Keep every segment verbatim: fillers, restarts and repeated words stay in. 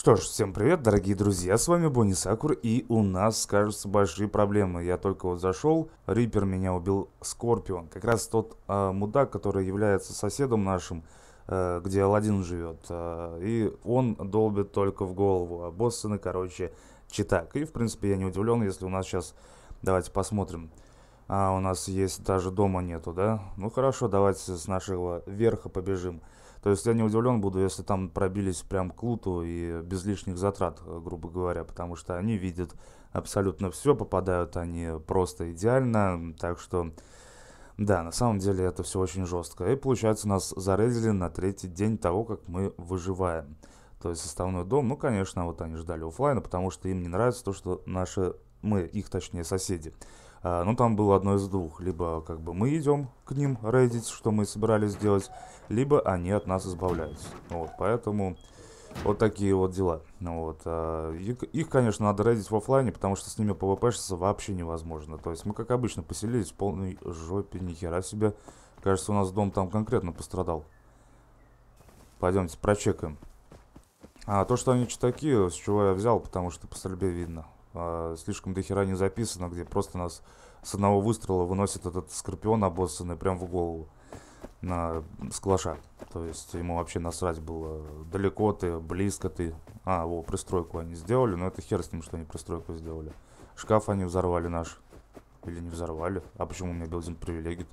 Что ж, всем привет, дорогие друзья, с вами Бонни Сакур, и у нас, кажется, большие проблемы. Я только вот зашел, Рипер меня убил Скорпион, как раз тот а, мудак, который является соседом нашим, э, где Аладдин живет, а, и он долбит только в голову, а боссаны, короче, читак. И, в принципе, я не удивлен, если у нас сейчас, давайте посмотрим, а у нас есть даже дома нету, да? Ну хорошо, давайте с нашего верха побежим. То есть я не удивлен буду, если там пробились прям к луту и без лишних затрат, э, грубо говоря, потому что они видят абсолютно все, попадают они просто идеально, так что, да, на самом деле это все очень жестко. И получается нас зарезали на третий день того, как мы выживаем. То есть составной дом, ну, конечно, вот они ждали оффлайна, потому что им не нравится то, что наши, мы, их точнее соседи. А, ну, там было одно из двух. Либо как бы мы идем к ним рейдить, что мы собирались сделать, либо они от нас избавляются. Вот, поэтому вот такие вот дела. Ну, вот, а, их, их, конечно, надо рейдить в оффлайне, потому что с ними пвпшиться вообще невозможно. То есть мы, как обычно, поселились в полной жопе, нихера себе. Кажется, у нас дом там конкретно пострадал. Пойдемте прочекаем. А то, что они читаки, с чего я взял, потому что по стрельбе видно. А, слишком до хера не записано, где просто нас с одного выстрела выносит этот скорпион обоссанный прям в голову на с калаша. То есть ему вообще насрать было, далеко ты, близко ты. А, во, пристройку они сделали, но это хер с ним, что они пристройку сделали. Шкаф они взорвали наш. Или не взорвали. А почему у меня билдинг привилегит?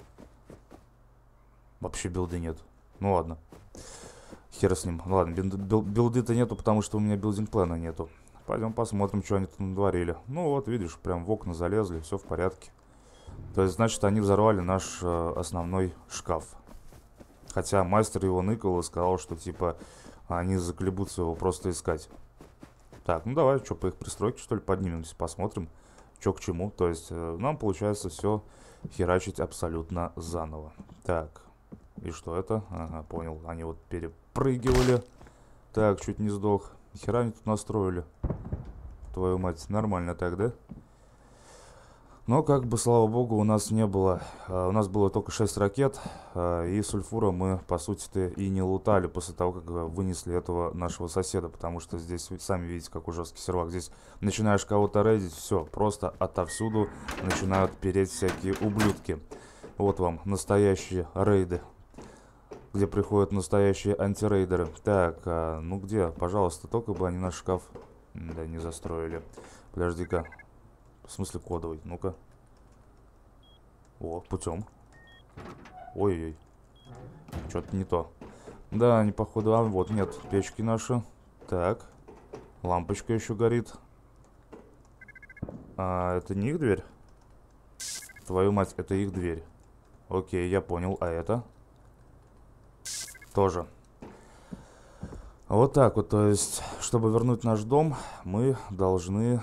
Вообще билды нет. Ну ладно. Хер с ним. Ладно, билды-то нету, потому что у меня билдинг плана нету. Пойдем посмотрим, что они тут натворили. Ну вот, видишь, прям в окна залезли, все в порядке. То есть, значит, они взорвали наш э, основной шкаф. Хотя мастер его ныкал и сказал, что, типа, они заколебутся его просто искать. Так, ну давай, что, по их пристройке, что ли, поднимемся, посмотрим, что к чему. То есть, э, нам, получается, все херачить абсолютно заново. Так, и что это? Ага, понял, они вот перепрыгивали. Так, чуть не сдох. Хера они тут настроили. Твою мать, нормально так, да? Но, как бы, слава богу, у нас не было. А, у нас было только шесть ракет. А, и сульфура мы, по сути-то, и не лутали после того, как вынесли этого нашего соседа. Потому что здесь, вы сами видите, какой жесткий сервак. Здесь начинаешь кого-то рейдить, все, просто отовсюду начинают переть всякие ублюдки. Вот вам настоящие рейды, где приходят настоящие антирейдеры. Так, а, ну где? Пожалуйста, только бы они наш шкаф, да, не застроили. Подожди-ка. В смысле кодовый? Ну-ка. О, путем. Ой-ой. Что-то не то. Да, они походу... А, вот, нет, печки наши. Так. Лампочка еще горит. А, это не их дверь? Твою мать, это их дверь. Окей, я понял. А это? Тоже. Вот так вот, то есть, чтобы вернуть наш дом, мы должны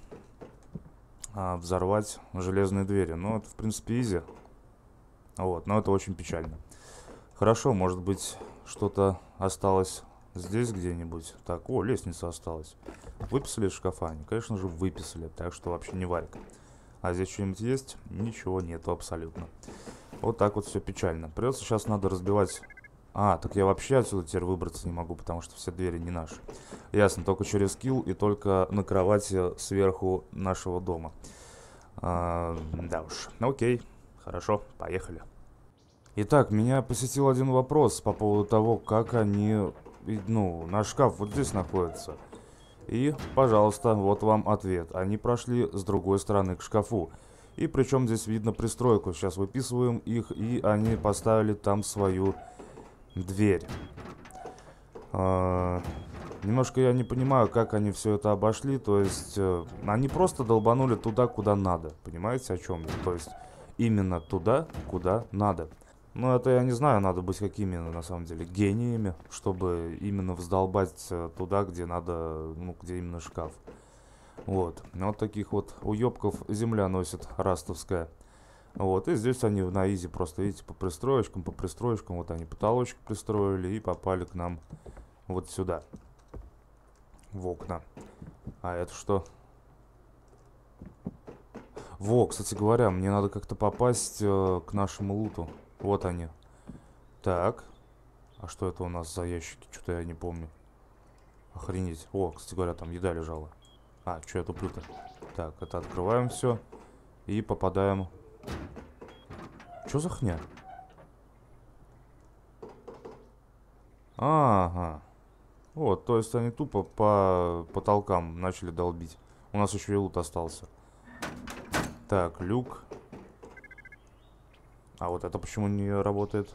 а, взорвать железные двери. Ну, это, в принципе, изи. Вот, но это очень печально. Хорошо, может быть, что-то осталось здесь где-нибудь. Так, о, лестница осталась. Выписали из шкафа? Они, конечно же, выписали, так что вообще не варик. А здесь что-нибудь есть? Ничего нету абсолютно. Вот так вот все печально. Придется сейчас надо разбивать... А, так я вообще отсюда теперь выбраться не могу, потому что все двери не наши. Ясно, только через килл и только на кровати сверху нашего дома. А, да уж, окей, хорошо, поехали. Итак, меня посетил один вопрос по поводу того, как они... Ну, наш шкаф вот здесь находится. И, пожалуйста, вот вам ответ. Они прошли с другой стороны к шкафу. И причем здесь видно пристройку. Сейчас выписываем их, и они поставили там свою... дверь. А, немножко я не понимаю, как они все это обошли. То есть э, они просто долбанули туда, куда надо. Понимаете, о чем я? То есть именно туда, куда надо. Но это я не знаю, надо быть какими на самом деле гениями, чтобы именно вздолбать э, туда, где надо, ну, где именно шкаф. Вот. Вот таких вот уебков земля носит растовская. Вот, и здесь они на изи просто, видите, по пристроечкам, по пристроечкам, вот они потолочек пристроили и попали к нам вот сюда, в окна. А это что? Во, кстати говоря, мне надо как-то попасть э, к нашему луту. Вот они. Так, а что это у нас за ящики? Что-то я не помню. Охренеть. О, кстати говоря, там еда лежала. А, что я туплю-то? Так, это открываем все. И попадаем... Что за хня? Ага. Вот, то есть они тупо по потолкам начали долбить. У нас еще и лут остался. Так, люк. А вот это почему не работает?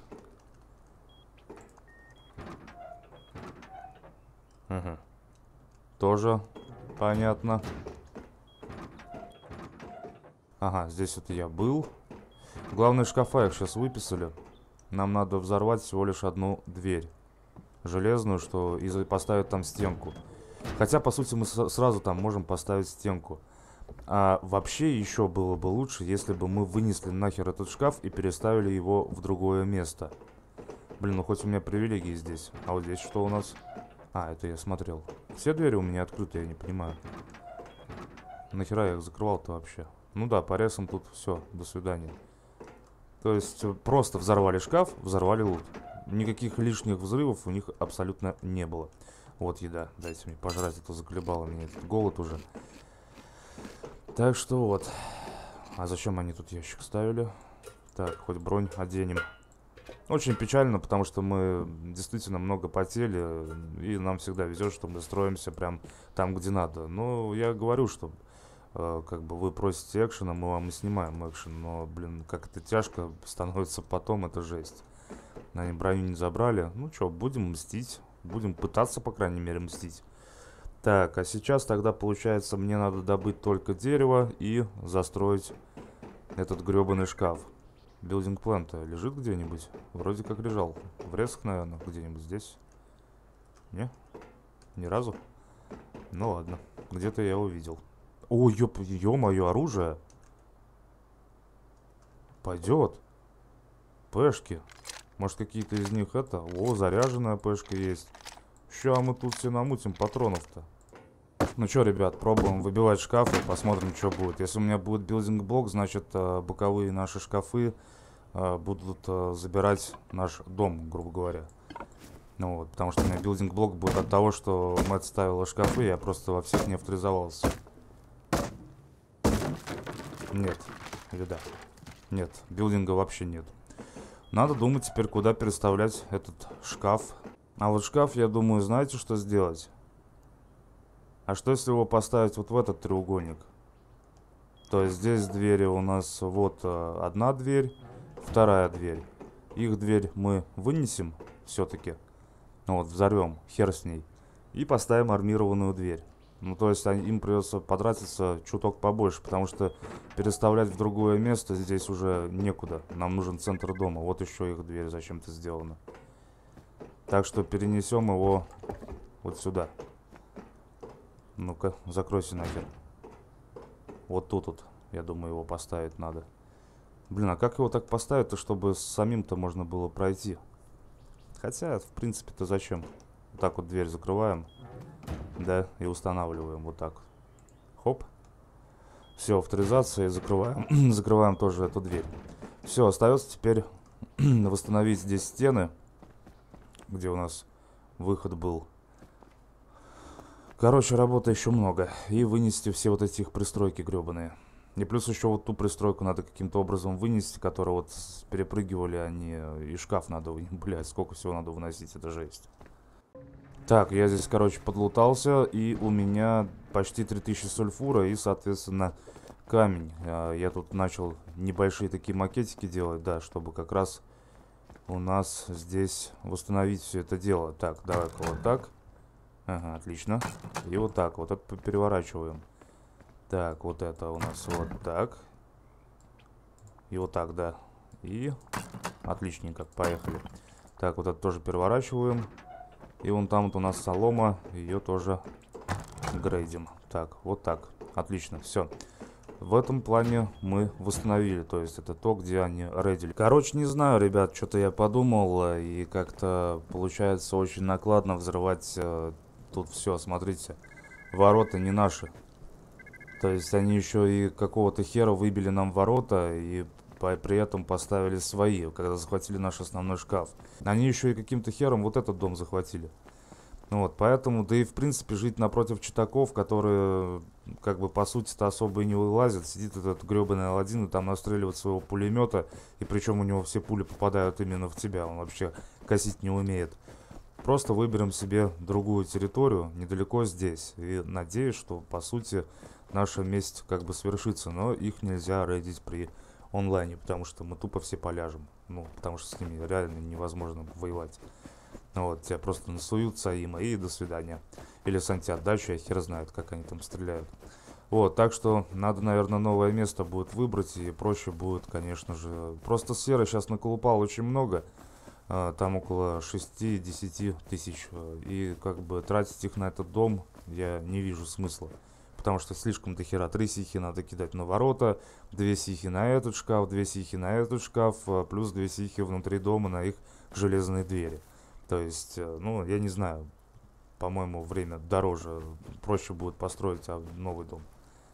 Угу. Тоже понятно. Ага, здесь вот я был. Главные шкафа их сейчас выписали. Нам надо взорвать всего лишь одну дверь. Железную, что и поставить там стенку. Хотя, по сути, мы сразу там можем поставить стенку. А вообще еще было бы лучше, если бы мы вынесли нахер этот шкаф и переставили его в другое место. Блин, ну хоть у меня привилегии здесь. А вот здесь что у нас? А, это я смотрел. Все двери у меня открыты, я не понимаю. Нахера я их закрывал-то вообще? Ну да, по ресам тут все, до свидания. То есть просто взорвали шкаф, взорвали лут. Никаких лишних взрывов у них абсолютно не было. Вот еда, дайте мне пожрать, это заколебало меня, этот голод уже. Так что вот. А зачем они тут ящик ставили? Так, хоть бронь оденем. Очень печально, потому что мы действительно много потели, и нам всегда везет, что мы строимся прям там, где надо. Но я говорю, что э, как бы вы просите экшена, мы вам и снимаем экшен, но, блин, как это тяжко становится потом, это жесть. Они броню не забрали. Ну что, будем мстить, будем пытаться, по крайней мере, мстить. Так, а сейчас тогда, получается, мне надо добыть только дерево и застроить этот гребаный шкаф. Билдинг план-то лежит где-нибудь? Вроде как лежал. В ресах, наверное, где-нибудь здесь. Не? Ни разу? Ну ладно. Где-то я его видел. О, ёп, ё-моё, оружие. Пойдет. Пешки. Может, какие-то из них это... О, заряженная пешка есть. Ща мы тут все намутим патронов-то. Ну что, ребят, пробуем выбивать шкафы, посмотрим, что будет. Если у меня будет билдинг-блок, значит, боковые наши шкафы будут забирать наш дом, грубо говоря. Ну вот, потому что у меня билдинг-блок будет от того, что Мэтт ставила шкафы, я просто во всех не авторизовался. Нет, еда. Нет, билдинга вообще нет. Надо думать теперь, куда переставлять этот шкаф. А вот шкаф, я думаю, знаете, что сделать? А что если его поставить вот в этот треугольник? То есть здесь двери у нас вот э, одна дверь, вторая дверь. Их дверь мы вынесем все-таки. Ну вот, взорвем, хер с ней. И поставим армированную дверь. Ну то есть им придется потратиться чуток побольше, потому что переставлять в другое место здесь уже некуда. Нам нужен центр дома. Вот еще их дверь зачем-то сделана. Так что перенесем его вот сюда. Ну-ка, закройся нахер. Вот тут вот, я думаю, его поставить надо. Блин, а как его так поставить-то, чтобы самим-то можно было пройти? Хотя, в принципе-то зачем? Вот так вот дверь закрываем. Да, и устанавливаем вот так. Хоп. Все, авторизация, и закрываем. Закрываем тоже эту дверь. Все, остается теперь восстановить здесь стены, где у нас выход был. Короче, работы еще много. И вынести все вот эти их пристройки гребаные. И плюс еще вот ту пристройку надо каким-то образом вынести, которую вот перепрыгивали они. И шкаф надо, блядь, сколько всего надо выносить, это жесть. Так, я здесь, короче, подлутался. И у меня почти три тысячи сульфура и, соответственно, камень. Я тут начал небольшие такие макетики делать, да, чтобы как раз у нас здесь восстановить все это дело. Так, давай-ка вот так. Ага, отлично. И вот так, вот это переворачиваем. Так, вот это у нас вот так. И вот так, да. И отличненько, поехали. Так, вот это тоже переворачиваем. И вон там вот у нас солома, ее тоже грейдим. Так, вот так, отлично, все. В этом плане мы восстановили, то есть это то, где они рейдили. Короче, не знаю, ребят, что-то я подумал, и как-то получается очень накладно взрывать э, тут все. Смотрите, ворота не наши. То есть они еще и какого-то хера выбили нам ворота, и при этом поставили свои, когда захватили наш основной шкаф. Они еще и каким-то хером вот этот дом захватили. Вот, поэтому, да и в принципе жить напротив читаков, которые как бы по сути-то особо и не вылазят, сидит этот гребаный Аладдин и там настреливает своего пулемета, и причем у него все пули попадают именно в тебя, он вообще косить не умеет. Просто выберем себе другую территорию, недалеко здесь, и надеюсь, что по сути наша месть как бы свершится, но их нельзя рейдить при онлайне, потому что мы тупо все поляжем, ну, потому что с ними реально невозможно воевать. Вот, тебя просто насуют Саима и до свидания. Или с антиотдачей, я хер знает, как они там стреляют. Вот, так что надо, наверное, новое место будет выбрать, и проще будет, конечно же. Просто серы сейчас наколупал очень много, там около шести-десяти тысяч, и как бы тратить их на этот дом я не вижу смысла. Потому что слишком дохера. Три сихи надо кидать на ворота, две сихи на этот шкаф, две сихи на этот шкаф, плюс две сихи внутри дома на их железные двери. То есть, ну, я не знаю, по-моему, время дороже, проще будет построить новый дом.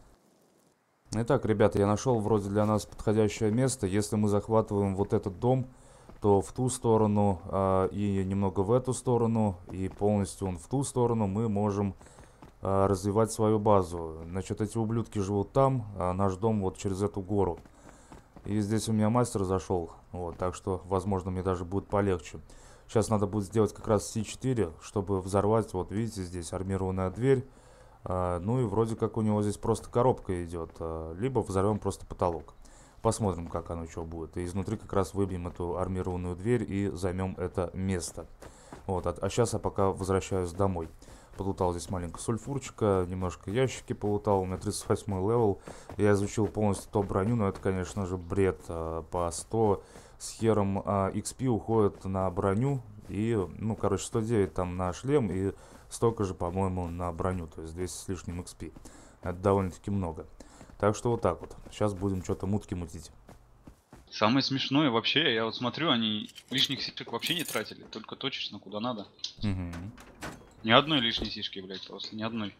Итак, ребята, я нашел вроде для нас подходящее место. Если мы захватываем вот этот дом, то в ту сторону э, и немного в эту сторону, и полностью он в ту сторону, мы можем э, развивать свою базу. Значит, эти ублюдки живут там, а наш дом вот через эту гору. И здесь у меня мастер зашел, вот, так что, возможно, мне даже будет полегче. Сейчас надо будет сделать как раз си четыре, чтобы взорвать, вот видите, здесь армированная дверь. А, ну и вроде как у него здесь просто коробка идет, а, либо взорвем просто потолок. Посмотрим, как оно что будет. И изнутри как раз выбьем эту армированную дверь и займем это место. Вот, а, а сейчас я пока возвращаюсь домой. Полутал здесь маленько сульфурчика, немножко ящики полутал, у меня тридцать восьмой левел. Я изучил полностью топ-броню, но это, конечно же, бред. А, по сто с хером а, икс пи уходит на броню. И, ну, короче, сто девять там на шлем и столько же, по-моему, на броню. То есть двести с лишним икс пи. Это довольно-таки много. Так что вот так вот. Сейчас будем что-то мутки мутить. Самое смешное вообще, я вот смотрю, они лишних сишек вообще не тратили. Только точечно куда надо. Угу. Ни одной лишней сишки, блядь, просто ни одной.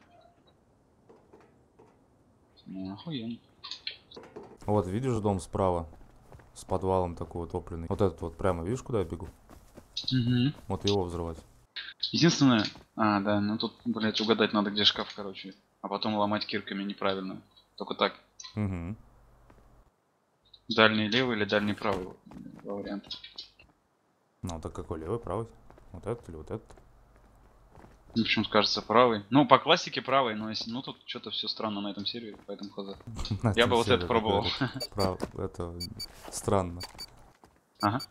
Ну, охуенно. Вот, видишь дом справа? С подвалом такой вот топливный. Вот этот вот прямо, видишь, куда я бегу? Угу. Вот его взрывать. Единственное... А, да, ну тут, блядь, угадать надо, где шкаф, короче. А потом ломать кирками неправильно. Только так. Угу. Дальний левый или дальний правый? Два варианта. Ну, так какой левый, правый? Вот этот или вот этот? Ну, почему кажется правый? Ну, по классике правый, но если... Ну, тут что-то все странно на этом сервере, поэтому хз. Я бы вот это пробовал. Прав... Это странно. Ага.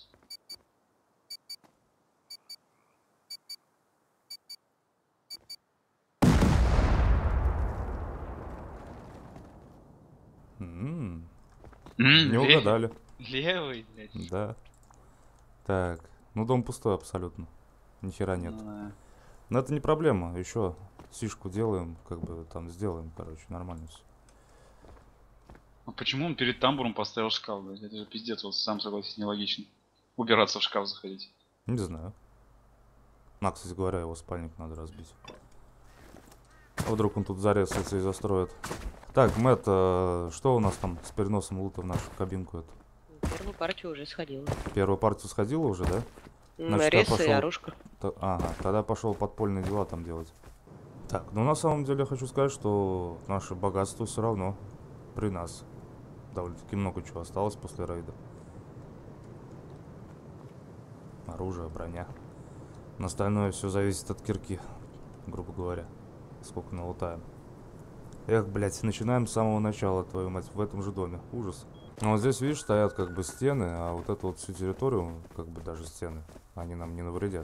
М-м-м. М, Не угадали. Левый, блядь. Да. Так. Ну, дом пустой абсолютно. Ни хера нет. Ну, но это не проблема. Еще сишку делаем, как бы там сделаем, короче, нормально все. а почему он перед тамбуром поставил шкаф, блядь? Это же пиздец, вот сам согласен, нелогично. Убираться в шкаф заходить. Не знаю. На, кстати говоря, его спальник надо разбить. А вдруг он тут зарезается и застроит. Так, Мэтт, а что у нас там с переносом лута в нашу кабинку? Это? Первую партию уже сходила. Первую партию сходила уже, да? Значит, Рез пошел... и оружка. Т... Ага, тогда пошел подпольные дела там делать. Так, ну на самом деле хочу сказать, что наше богатство все равно при нас. Довольно-таки много чего осталось после рейда. Оружие, броня. На остальное все зависит от кирки, грубо говоря. Сколько налутаем. Эх, блядь, начинаем с самого начала, твою мать, в этом же доме. Ужас. Ну, вот здесь, видишь, стоят как бы стены, а вот эту вот всю территорию, как бы даже стены, они нам не навредят.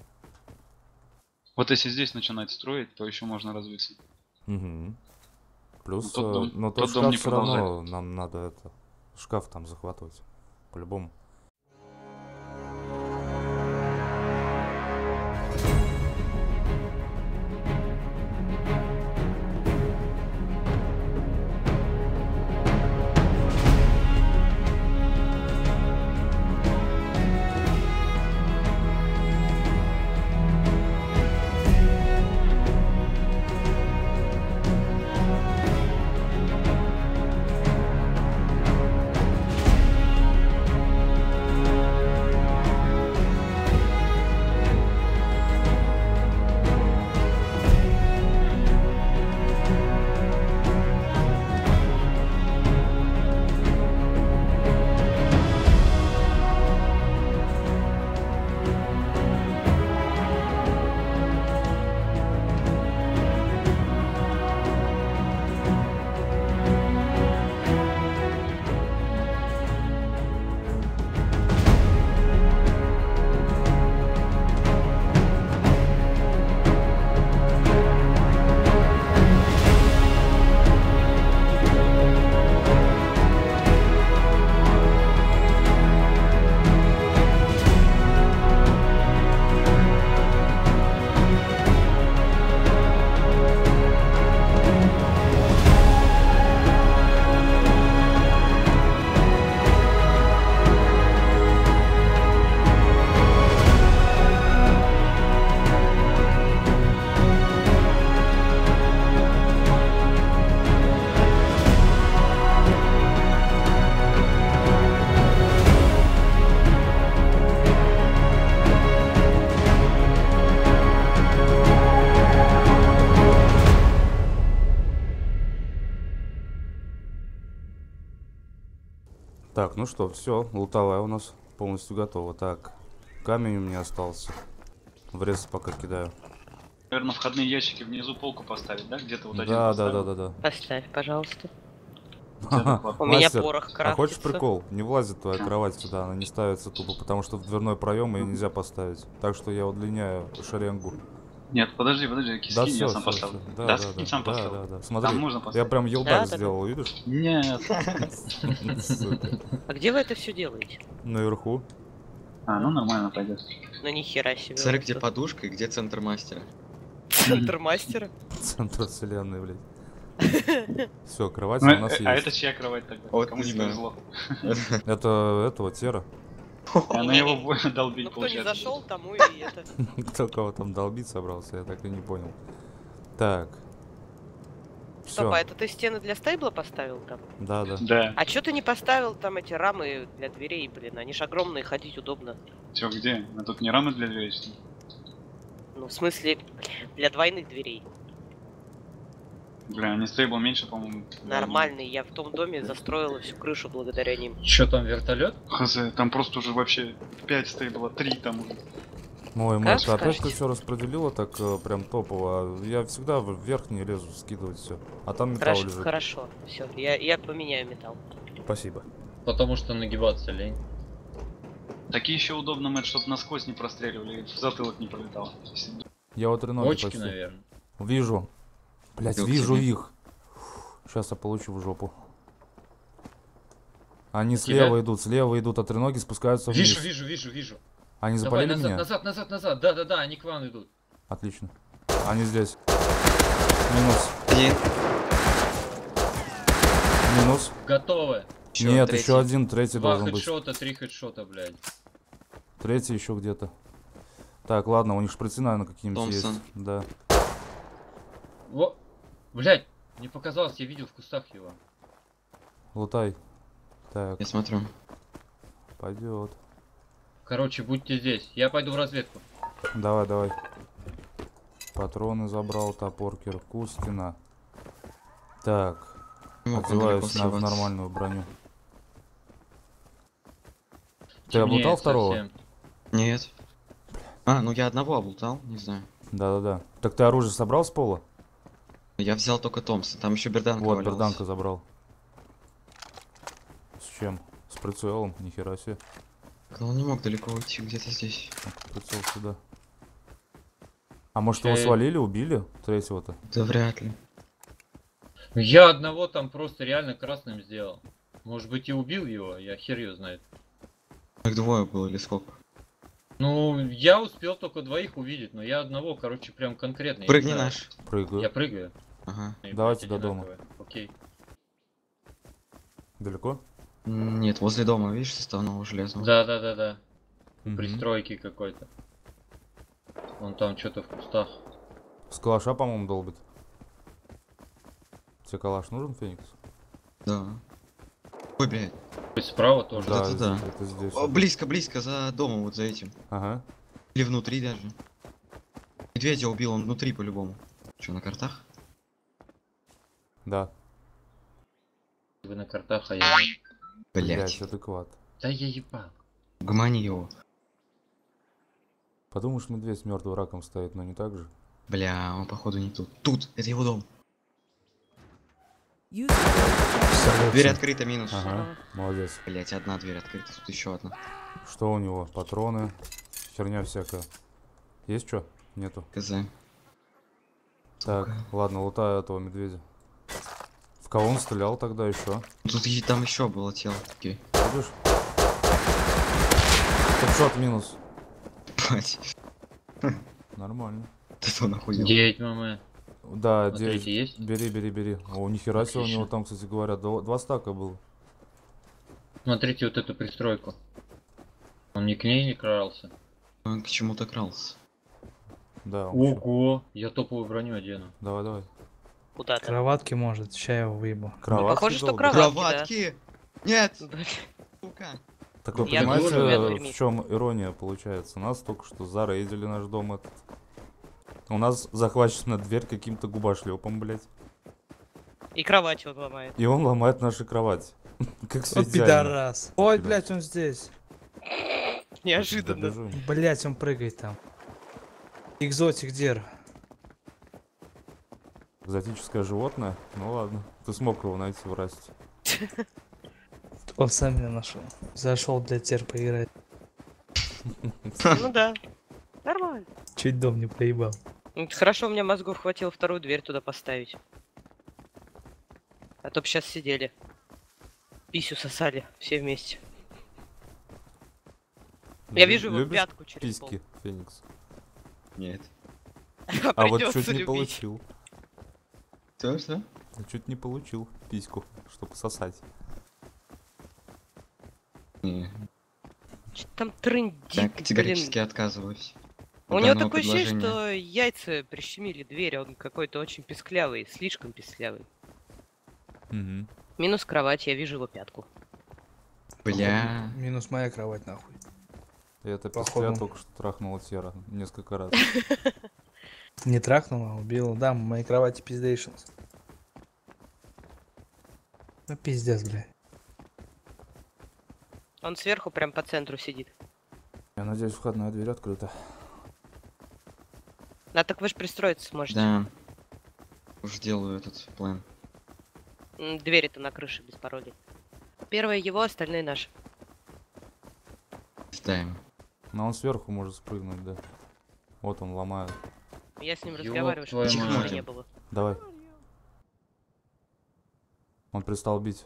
Вот если здесь начинать строить, то еще можно развиться. Угу. Плюс, но тот дом, но тот тот дом шкаф не все равно продолжает. нам надо это, шкаф там захватывать, по-любому. Так, ну что, все, лутовая у нас полностью готова. Так, камень у меня остался. Врез пока кидаю. Наверное, входные ящики внизу полку поставить, да? Где-то вот один Да, да, поставил. да, да, да. Поставь, пожалуйста. Ага. У меня Мастер, порох а крафтится. хочешь прикол? Не влазит твоя А. кровать сюда, она не ставится тупо, потому что в дверной проем ее нельзя поставить. Так что я удлиняю шеренгу. Нет, подожди, подожди, Да, скинь, я все, сам все, поставлю. Да, Да, да, скинь, да, сам да, поставил. да, да. Смотри, Там нужно я поставить. прям Да, елдак да, да. сделал, видишь? Нет. Сука. А где вы это все делаете? Наверху. А, ну нормально пойдет. Ну нихера себе. Смотри, у вас где тут подушка и где центр мастера. Центр мастера. Центр вселенной, блядь. Все, кровать Ну, у нас э, а есть. это чья кровать тогда? Вот Кому не не знаю. повезло? Это этого Тера. Она его будет долбить, Ну кто не получается. зашел, тому и это. Кто кого там долбить собрался, я так и не понял. Так. Стоп, Все. а это ты стены для стейбла поставил там? Да, да. Да. А чё ты не поставил там эти рамы для дверей, блин? Они ж огромные, ходить удобно. Чё, где? А тут не рамы для дверей, что ли? Ну, в смысле, для двойных дверей. Бля, они стейбл меньше, по-моему. Нормальные. Я в том доме застроила всю крышу благодаря ним. Чё там, вертолет? Хз, там просто уже вообще пять стейбла, три там уже. Ой, Как Маш, опять скажете? ты все распределила так э, прям топово. Я всегда в верхний лезу скидывать все. А там металл Хорошо, лежит. хорошо. Все, я, я поменяю металл. Спасибо. Потому что нагибаться лень. Такие еще удобно, Мэтт, чтобы насквозь не простреливали, и в затылок не пролетало. Если- Я вот треноги Бочки, почти. наверное. Вижу. Блять, Иду к вижу тебе. их. Сейчас я получу в жопу. Они Тебя? слева идут, слева идут, а треноги спускаются вниз. Вижу, вижу, вижу, вижу. Они Давай, запалили назад, меня? назад, назад, назад. Да, да, да, они к вам идут. Отлично. Они здесь. Минус. Один. Минус. Готовы. Чё, Нет, третий? еще один, третий Два должен быть. хедшота, три хедшота, блядь. Третий еще где-то. Так, ладно, у них шприцы, наверное, какие-нибудь Томпсон. есть. Да. Во. Блядь, не показалось, я видел в кустах его. Лутай. Так, Я смотрю. пойдет. Короче, будьте здесь. Я пойду в разведку. Давай, давай. Патроны забрал, топор, кирку, стена. Так, Не мог он далеко одеваюсь на, в сливаться. нормальную броню. Ты Темнеет облутал второго? совсем. Нет. А, ну я одного облутал, не знаю. Да-да-да. Так ты оружие собрал с пола? Я взял только Томпсон, там еще берданка Вот, валялась. берданка забрал. С чем? С прицелом? Нихера себе. Он не мог далеко уйти, где-то здесь. Так, прицел сюда. А может его Э. свалили, убили? Третьего-то? Да вряд ли. Я одного там просто реально красным сделал. Может быть и убил его, я хер ее знает. Их двое было или сколько? Ну, я успел только двоих увидеть, но я одного, короче, прям конкретно. я не Прыгни знаю. наш. Прыгаю. Я прыгаю. Ага. И, Давайте блядь, до дома. одинаковые. Окей. Далеко? М, Нет, возле дома, видишь, составного железного. Да, да, да, да. Мгм. Пристройки какой-то. Вон там что-то в кустах. С калаша, по-моему, долбит. Тебе калаш нужен, Феникс? Да. Ой, блядь. То есть справа тоже. Да. это здесь- это здесь. О, близко, близко, за домом, вот за этим. Ага. Или внутри даже. Медведя убил, он внутри по-любому. Что, на картах? Да. Вы на картах, а я... Блять. Блять, адекват. Да я ебал. Гмани его. Подумаешь, медведь мертвым раком стоит, но не так же. Бля, он походу не тут. Тут, это его дом. Салют. Дверь открыта, минус. Ага, молодец. Блять, одна дверь открыта, тут еще одна. Что у него? Патроны, херня всякая. Есть что? Нету. КЗ. Так, ладно, лутаю этого медведя. В кого он стрелял тогда еще? Тут и там еще было тело. Окей. Видишь? Хедшот минус. Блять. Нормально. Ты что находил? Девять мм. Да, Смотрите, девять. есть? Бери, бери, бери. О, нихера себе у Отлично. него там, кстати говоря, два, два стака было. Смотрите вот эту пристройку. Он не к ней не крался. Он к чему-то крался. Да, он ещё- Ого! Я топовую броню одену. Давай, давай. Куда-то. Кроватки может, ща я его выебу. Кроватки похоже, что долбят. кроватки. Кроватки! Нет! Блин. Сука! Так вы Я понимаете, тоже в в чем ирония получается? Нас только что зарейдили наш дом этот. У нас захвачена дверь каким-то губошлепом, блядь. И кровать он ломает. И он ломает наши кровати. Как все Вот пидорас. Ой, блядь, он здесь. Неожиданно. Блядь, он прыгает там. Экзотик дер. Экзотическое животное? Ну ладно. Ты смог его найти в расте. Он сам меня нашел. Зашел для тер поиграть. Ну да. Нормально. Чуть дом не проебал. Ну, хорошо, у меня мозгов хватило вторую дверь туда поставить. А то б сейчас сидели. Писю сосали все вместе. Я Лю- вижу его любишь пятку через пол. письки, Феникс? Нет. А вот Придётся чуть не любить. получил. Что, что? Чуть не получил письку, чтобы сосать. Не, Чё там трындит, я блин. категорически отказываюсь. У от него данного такое ощущение, предложения. что яйца прищемили дверь, он какой-то очень писклявый, слишком писклявый. Угу. Минус кровать, я вижу его пятку. Бля. Минус моя кровать, нахуй. И это Походу. писька только что трахнула Тера несколько раз. Не трахнула, убила. Да, в моей кровати пиздейшнс. Ну пиздец, блядь. Он сверху прям по центру сидит. Я надеюсь, входная дверь открыта. А так вы же пристроиться сможете. Да. Уж делаю этот план. М, Двери-то на крыше без паролей. Первое его, остальные наши. Ставим. Но он сверху может спрыгнуть, да. Вот он ломает. Я с ним Ёб разговариваю, чтобы твою ничего мать. не было. Давай. Он перестал бить.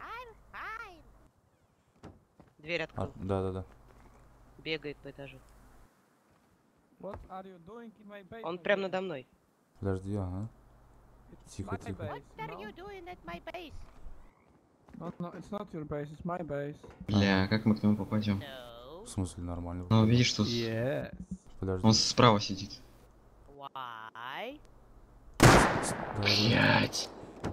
Дверь А, открыл. да-да-да. Бегает по этажу. What are you doing in my base? Он прям надо мной. Подожди, ага. It's Тихо, my тихо. base, What are no? you doing at my base? No, no, it's not your base, it's my base. Бля, как мы к нему попадем? No. В смысле нормально? Ну, видишь, тут Yes. Подожди. он справа сидит. Why? Подожди. Блять.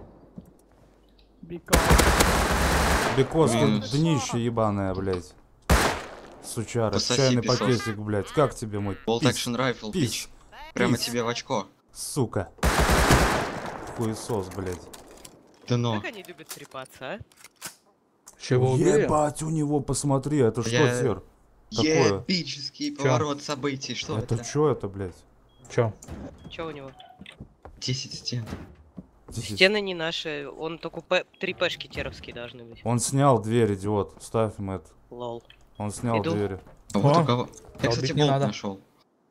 Because Бекос, тут Минус. днище ебаное, блядь. Сучара, Пососи, чайный песос. пакетик, блядь. Как тебе мой Болт пис? экшен райфл, пис. пич. Прямо Пис. тебе в очко. Сука. Хуесос, блядь. Дно. Как они любят трепаться, а? Чего убили? Ебать, у него, посмотри, это что, Я- Тер? Такое? Эпический поворот событий. Что Это это? чё это, блядь? Чё? Чё у него? десять стен. Десять. Стены не наши, он только п... три пешки теровские должны быть. Он снял дверь, идиот. Ставь им это. Лол. Он снял Иду. двери. А вот О, у кого? Я, кстати, долбить не болт надо. нашел.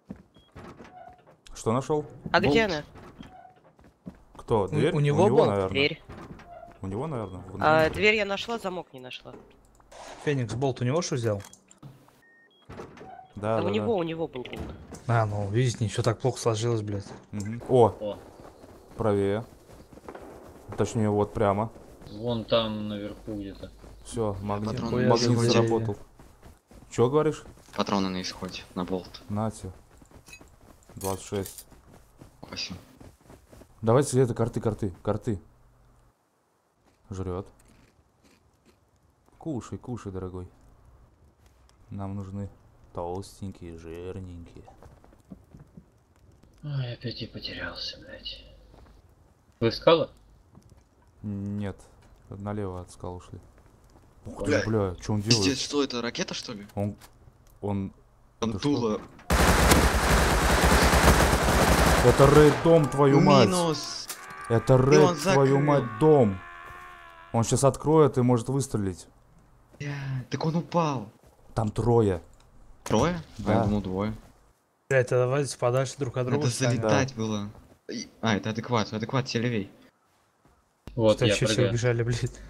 Что нашел? А где Болт. она? Кто? Дверь? у него был? наверное. Дверь. У него, наверное. в А, инвентаре. дверь я нашла, замок не нашла. Феникс болт у него что взял? Да, А да, у да. него, у него был болт. А, ну видите, ничего так плохо сложилось, блядь. Мгм. О, О, правее. Точнее, вот прямо. вон там наверху где-то. Все, магнит, Патроны магнит на исходе. заработал. Че говоришь? Патроны на исходе. На болт. Нате. двадцать шесть. Восемь. Давайте это карты, карты, карты. Жрет. Кушай, кушай, дорогой. Нам нужны толстенькие, жирненькие. Ой, опять я потерялся, блядь. Вы скала? Нет, налево от скал ушли. Ух ты, Бля. бля, что он Пиздец, делает? что это, ракета что ли? Он, он, Там Да дуло. это рейд дом, твою мать. Минус. Это он рейд, закрыл. твою мать, дом. Он сейчас откроет и может выстрелить. Бля, так он упал. Там трое. Трое? Да. А, я думал двое. Блядь, это давайте подальше друг от друга Надо станем. залетать было. И- А, это адекват, адекват тебе левей. Вот, Что я чуть все прыгаю. убежали, блядь.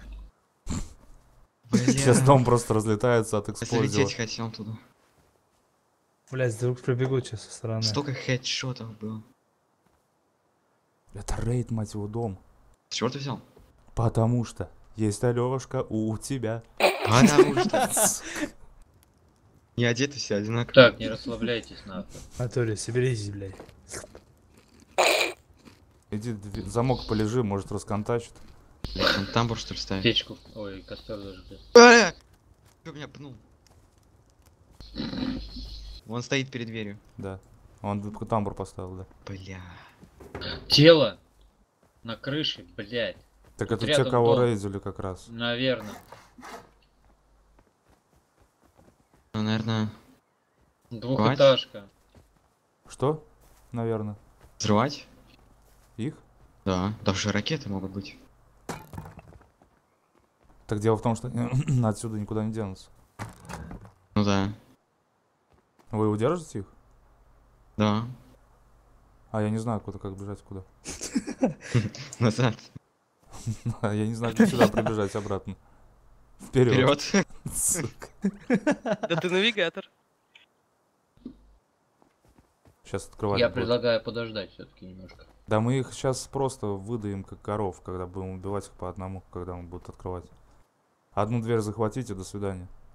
Сейчас дом просто разлетается от эксплозии. Залететь хотел туда. Блядь, вдруг пробегут сейчас со стороны. Столько хедшотов было. Это рейд, мать его, дом. С чего ты взял? Потому что есть Алёшка у тебя. Потому что... Не одеты все одинаково. Так, не расслабляйтесь, нахуй. Анатолий, соберись, блядь. Иди, дви- замок полежи, может расконтачит. Блядь, он тамбур что ли ставит? Печку. Ой, костер даже. Бля! Кто меня пнул? Он стоит перед дверью. Да. Он д- тамбур поставил, да. Бля. Тело на крыше, блядь. Так Тут это те, рядом кого дом. рейдили как раз. Наверное. Ну, наверное, Двухэтажка. Что? Наверное. взрывать? Их? Да, даже ракеты могут быть. Так дело в том, что они отсюда никуда не денутся. Ну да, Вы удержите их? да. А я не знаю, куда, как бежать, куда. Назад. А я не знаю, как сюда прибежать обратно. Вперед. Вперед. Сука. Да ты навигатор. Сейчас открывать. Я будут. предлагаю подождать все-таки немножко. Да мы их сейчас просто выдаем как коров, когда будем убивать их по одному, когда он будет открывать. Одну дверь захватите, до свидания.